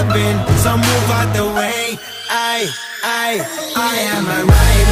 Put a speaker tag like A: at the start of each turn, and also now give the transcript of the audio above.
A: jumping, so move out the way. I am a rider.